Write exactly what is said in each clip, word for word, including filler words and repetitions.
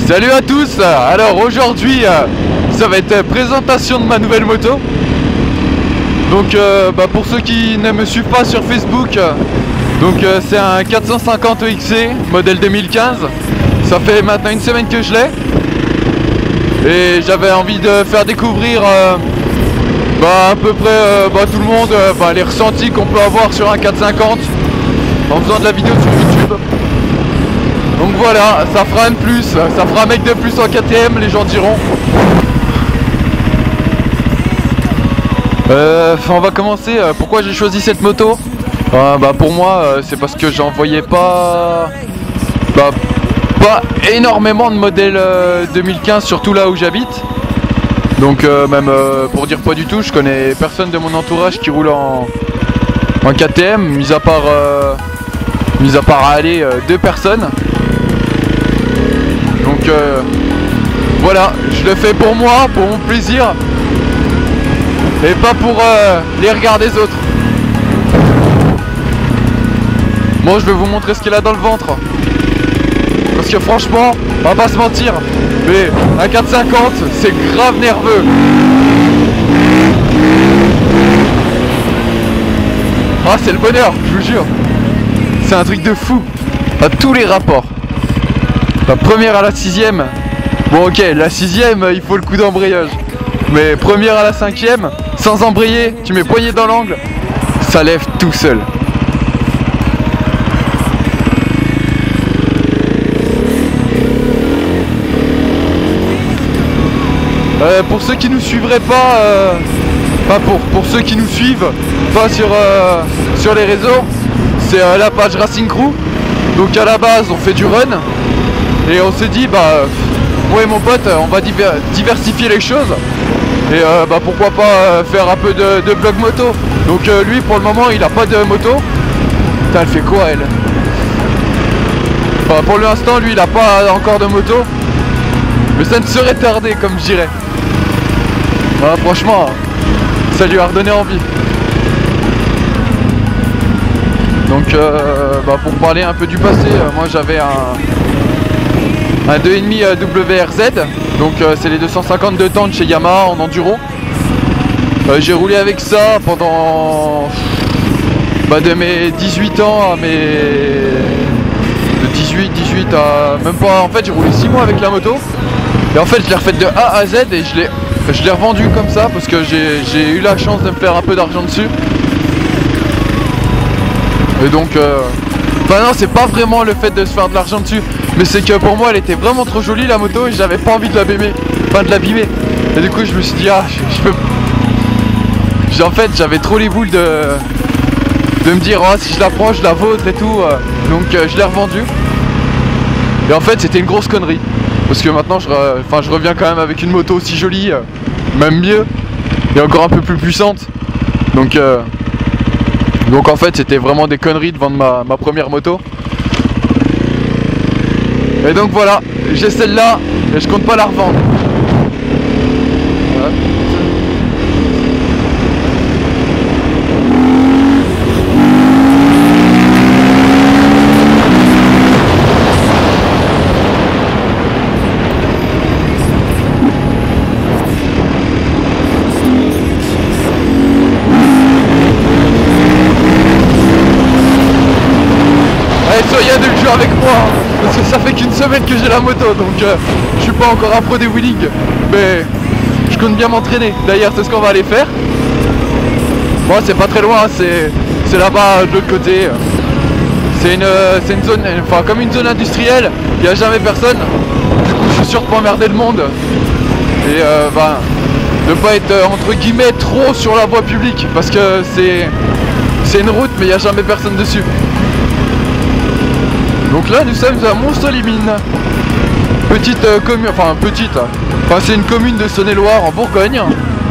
Salut à tous. Alors aujourd'hui ça va être présentation de ma nouvelle moto. Donc euh, bah, pour ceux qui ne me suivent pas sur Facebook, donc euh, c'est un quatre cent cinquante E X C modèle deux mille quinze. Ça fait maintenant une semaine que je l'ai et j'avais envie de faire découvrir euh, bah, à peu près euh, bah, tout le monde euh, bah, les ressentis qu'on peut avoir sur un quatre cent cinquante en faisant de la vidéo sur YouTube. Donc voilà, ça fera un de plus, ça fera un mec de plus en K T M, les gens diront. Euh, on va commencer. Pourquoi j'ai choisi cette moto? euh, bah Pour moi, euh, c'est parce que j'en voyais pas, bah, pas énormément de modèles euh, deux mille quinze, surtout là où j'habite. Donc euh, même euh, pour dire pas du tout, je connais personne de mon entourage qui roule en, en K T M, mis à part, euh, mis à part aller euh, deux personnes. Donc euh, voilà, je le fais pour moi, pour mon plaisir et pas pour euh, les regards des autres. Moi je vais vous montrer ce qu'il a dans le ventre, parce que franchement, on va pas se mentir, mais un quatre cent cinquante c'est grave nerveux. Ah, c'est le bonheur, je vous jure. C'est un truc de fou à tous les rapports. La première à la sixième, bon ok, la sixième il faut le coup d'embrayage, mais première à la cinquième, sans embrayer, tu mets poignée dans l'angle, ça lève tout seul. Euh, pour ceux qui nous suivraient pas, euh, pas pour, pour ceux qui nous suivent pas sur, euh, sur les réseaux, c'est euh, la page Racing Crew. Donc à la base on fait du run. Et on s'est dit, bah, moi et mon pote, on va diver diversifier les choses. Et euh, bah, pourquoi pas euh, faire un peu de, de vlog moto. Donc euh, lui, pour le moment, il a pas de moto. Putain, elle fait quoi, elle? Enfin, pour l'instant, lui, il a pas encore de moto. Mais ça ne serait tardé, comme je dirais. Bah, franchement, ça lui a redonné envie. Donc, euh, bah, pour parler un peu du passé, euh, moi j'avais un... un deux virgule cinq W R Z, donc euh, c'est les deux cent cinquante-deux temps de chez Yamaha en enduro. Euh, j'ai roulé avec ça pendant bah, de mes dix-huit ans à mes de dix-huit, dix-huit à même pas, en fait j'ai roulé six mois avec la moto. Et en fait je l'ai refaite de A à Z et je l'ai je l'ai revendue comme ça parce que j'ai eu la chance de me faire un peu d'argent dessus. Et donc euh, enfin non, c'est pas vraiment le fait de se faire de l'argent dessus, mais c'est que pour moi elle était vraiment trop jolie la moto et j'avais pas envie de l'abîmer, enfin de l'abîmer. Et du coup je me suis dit ah je, je peux. En fait j'avais trop les boules de de me dire oh, si je la prends je la vautre et tout. Donc euh, je l'ai revendue. Et en fait c'était une grosse connerie. Parce que maintenant je, enfin, je reviens quand même avec une moto aussi jolie, même mieux, et encore un peu plus puissante. Donc euh, donc en fait c'était vraiment des conneries de vendre ma, ma première moto. Et donc voilà, j'ai celle-là et je compte pas la revendre. Voilà. Allez, soyez de le jouer avec moi, parce que ça fait qu'une semaine que j'ai la moto, donc euh, je suis pas encore un pro des wheelings, mais je compte bien m'entraîner. D'ailleurs c'est ce qu'on va aller faire. Moi c'est pas très loin, c'est là-bas de l'autre côté. C'est une, c'est une zone, enfin comme une zone industrielle, il n'y a jamais personne. Du coup je suis sûr de pas emmerder le monde. Et euh, bah, de pas être entre guillemets trop sur la voie publique, parce que c'est c'est une route mais il n'y a jamais personne dessus. Donc là nous sommes à Montsolimine, petite euh, commune, enfin petite, enfin c'est une commune de Saône-et-Loire en Bourgogne.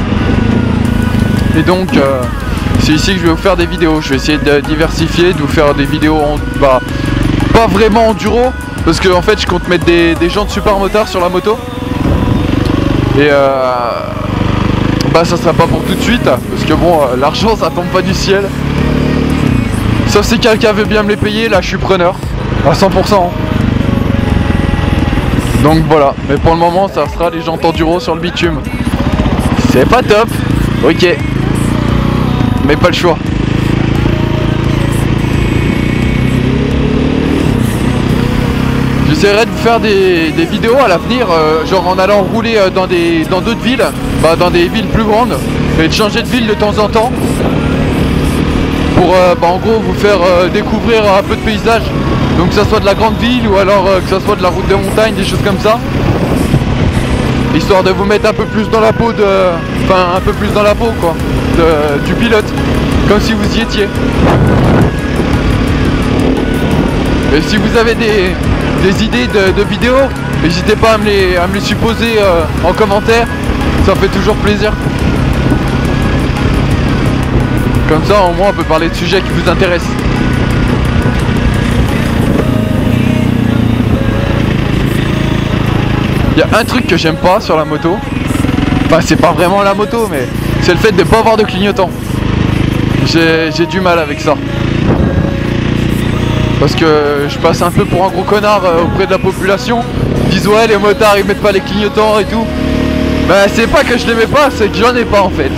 Et donc euh, c'est ici que je vais vous faire des vidéos. Je vais essayer de diversifier, de vous faire des vidéos en, bah, pas vraiment enduro, parce que en fait je compte mettre des, des jantes super motards sur la moto. Et euh, bah ça sera pas pour tout de suite, parce que bon euh, l'argent ça tombe pas du ciel. Sauf si quelqu'un veut bien me les payer, là je suis preneur. À cent pour cent. Donc voilà, mais pour le moment ça sera les jantes enduro sur le bitume. C'est pas top, ok, mais pas le choix. J'essaierai de vous faire des, des vidéos à l'avenir, euh, genre en allant rouler euh, dans des dans d'autres villes, bah, dans des villes plus grandes, et de changer de ville de temps en temps. Pour euh, bah, en gros vous faire euh, découvrir un peu de paysage. Donc que ça soit de la grande ville ou alors euh, que ça soit de la route de montagne, des choses comme ça. Histoire de vous mettre un peu plus dans la peau de... Enfin un peu plus dans la peau quoi de, du pilote. Comme si vous y étiez. Et si vous avez des, des idées de, de vidéos, n'hésitez pas à me les, à me les supposer euh, en commentaire. Ça fait toujours plaisir. Comme ça au moins on peut parler de sujets qui vous intéressent. Il y a un truc que j'aime pas sur la moto. Enfin c'est pas vraiment la moto mais c'est le fait de pas avoir de clignotant. J'ai du mal avec ça. Parce que je passe un peu pour un gros connard euh, auprès de la population. Ils disent ouais les motards ils mettent pas les clignotants et tout. Bah c'est pas que je les mets pas, c'est que j'en ai pas en fait.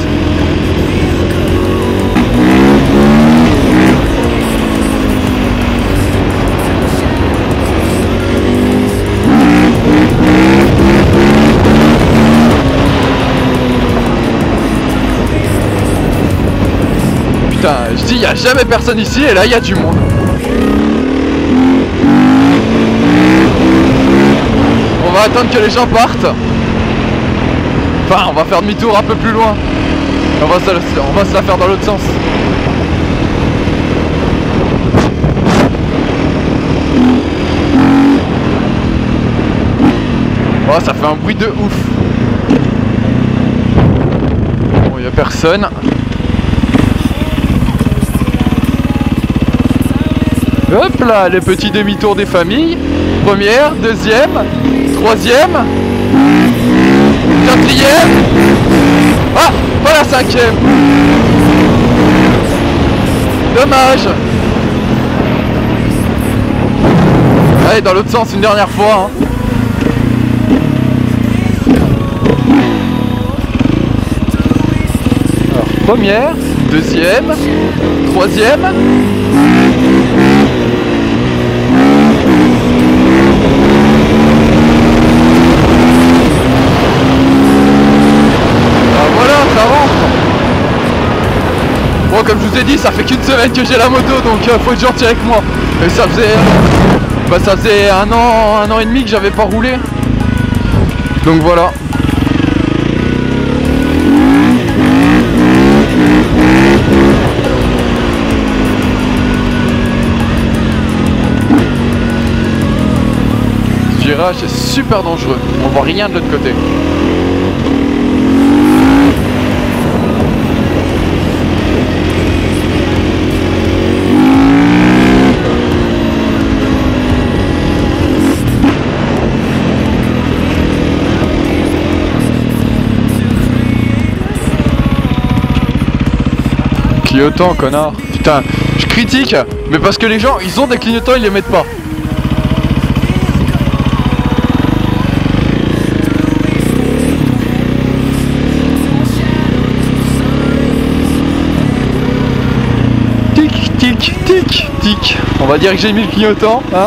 Putain, je dis il y a jamais personne ici et là il y a du monde. On va attendre que les gens partent. Enfin, on va faire demi-tour un peu plus loin. On va se, on va se la faire dans l'autre sens. Oh, ça fait un bruit de ouf. Bon, il n'y a personne. Hop là, les petits demi-tours des familles. Première, deuxième, troisième, quatrième. Ah, voilà cinquième. Dommage. Allez, dans l'autre sens une dernière fois. Hein. Alors, première, deuxième, troisième. Bon, comme je vous ai dit, ça fait qu'une semaine que j'ai la moto, donc euh, faut être gentil avec moi. Et ça faisait, bah, ça faisait un an, un an et demi que j'avais pas roulé. Donc voilà. Ce virage est super dangereux. On voit rien de l'autre côté. Clignotants, connard. Putain, je critique, mais parce que les gens, ils ont des clignotants, ils les mettent pas. Tic, tic, tic, tic. On va dire que j'ai mis le clignotant, hein.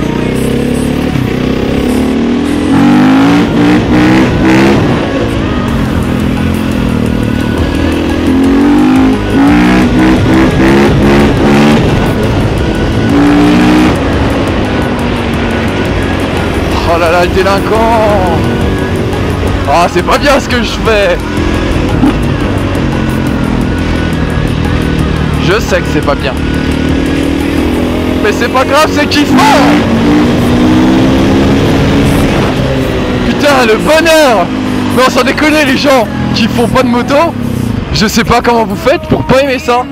Oh là là, le délinquant! Ah, c'est pas bien ce que je fais! Je sais que c'est pas bien. Mais c'est pas grave, c'est kiffant! Putain, le bonheur! Non, sans déconner, les gens qui font pas de moto, je sais pas comment vous faites pour pas aimer ça.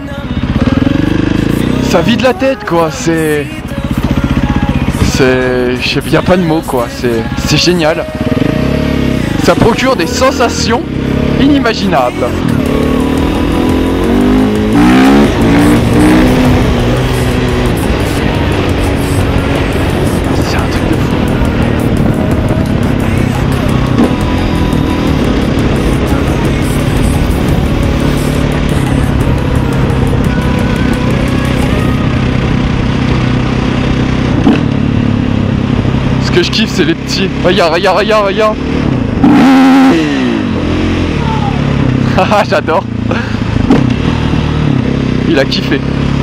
Ça vide la tête, quoi, c'est... C'est... Je sais bien pas de mots quoi, c'est génial. Ça procure des sensations inimaginables. C'est un truc de fou. que je kiffe, c'est les petits. Regarde, regarde, regarde, regarde. Haha, j'adore. Il a kiffé.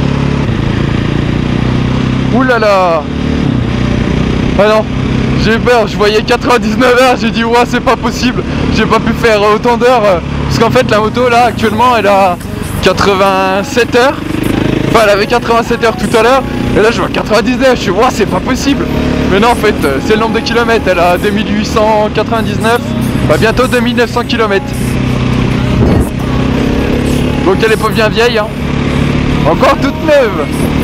Ouh là là. Ah non, j'ai peur, je voyais quatre-vingt-dix-neuf heures, j'ai dit ouais c'est pas possible. J'ai pas pu faire autant d'heures. Parce qu'en fait la moto là actuellement elle a quatre-vingt-sept heures. Enfin elle avait quatre-vingt-sept heures tout à l'heure. Et là je vois quatre-vingt-dix-neuf, je suis ouais c'est pas possible. Mais non en fait c'est le nombre de kilomètres, elle a deux mille huit cent quatre-vingt-dix-neuf. Bah bientôt deux mille neuf cents kilomètres. Donc elle est pas bien vieille hein. Encore toute neuve.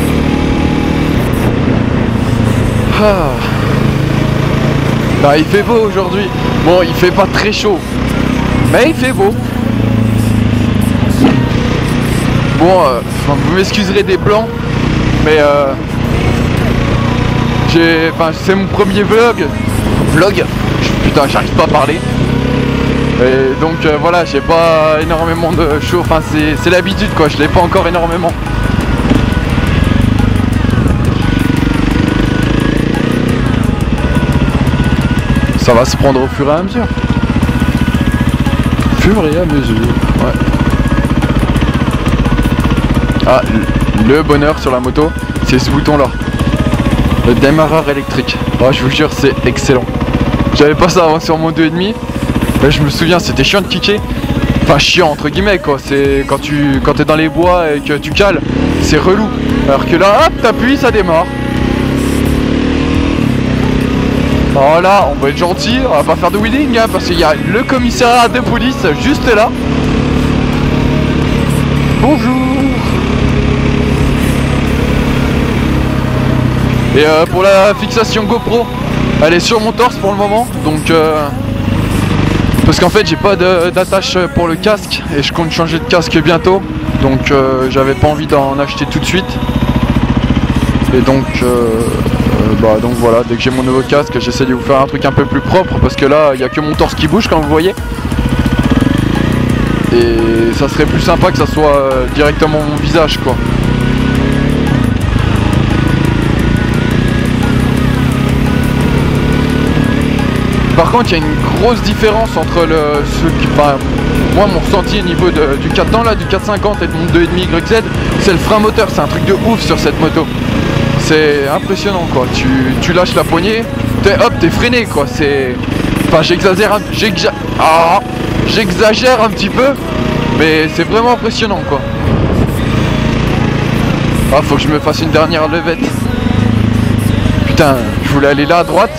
Ah. Bah il fait beau aujourd'hui. Bon il fait pas très chaud, mais il fait beau. Bon euh, vous m'excuserez des blancs, mais euh, j'ai, enfin c'est mon premier vlog. Vlog. Putain j'arrive pas à parler. Et donc euh, voilà, j'ai pas énormément de chaud. Enfin c'est l'habitude quoi. Je l'ai pas encore énormément. Ça va se prendre au fur et à mesure. Fur et à mesure, ouais. Ah, le bonheur sur la moto, c'est ce bouton là. Le démarreur électrique. Oh, je vous jure, c'est excellent. J'avais pas ça avant sur mon deux virgule cinq. Là, je me souviens, c'était chiant de kicker. Enfin, chiant entre guillemets quoi. C'est quand tu quand t'es dans les bois et que tu cales, c'est relou. Alors que là, hop, t'appuies, ça démarre. Alors là, on va être gentil, on va pas faire de wheeling hein, parce qu'il y a le commissariat de police juste là. Bonjour. Et euh, pour la fixation GoPro, elle est sur mon torse pour le moment, donc euh, parce qu'en fait j'ai pas d'attache pour le casque et je compte changer de casque bientôt, donc euh, j'avais pas envie d'en acheter tout de suite. Et donc euh, Bah donc voilà, dès que j'ai mon nouveau casque, j'essaie de vous faire un truc un peu plus propre parce que là, il n'y a que mon torse qui bouge comme vous voyez. Et ça serait plus sympa que ça soit directement mon visage quoi. Par contre, il y a une grosse différence entre le, ceux qui, enfin, moi mon ressenti au niveau de, du quatre temps là, du quatre cent cinquante et de mon deux virgule cinq Y Z, c'est le frein moteur, c'est un truc de ouf sur cette moto. C'est impressionnant quoi, tu, tu lâches la poignée, t'es hop, t'es freiné quoi, c'est... Enfin j'exagère un... j'exagère ah, j'exagère un petit peu, mais c'est vraiment impressionnant quoi. Ah faut que je me fasse une dernière levette. Putain, je voulais aller là à droite.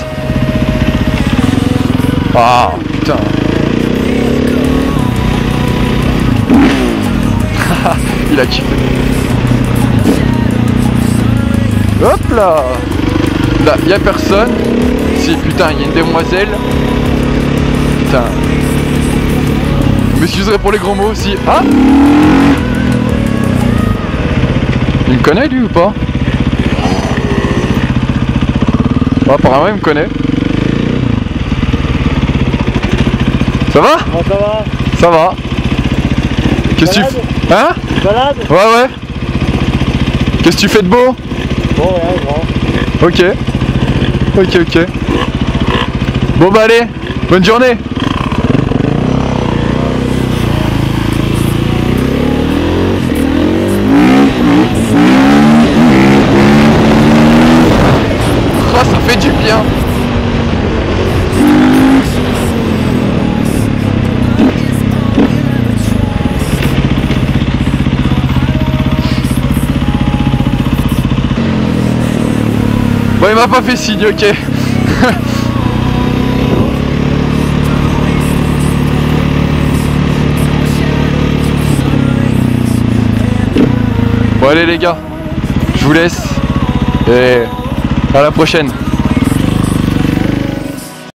Ah putain. Il a kiffé. Hop là. Là, y a personne. Si putain, il y a une demoiselle. Putain. Je m'excuserai pour les gros mots aussi. Ah. Il me connaît lui ou pas? Oh, apparemment il me connaît. Ça va? Bon, ça va. Ça va. Qu'est-ce que tu fais? Hein? Balade? Ouais ouais. Qu'est-ce que tu fais de beau? Bon ouais, bon. Ok. Ok ok. Bon bah allez, bonne journée. Oh ça fait du bien. Bon il m'a pas fait signe, ok. Bon allez les gars, je vous laisse et à la prochaine.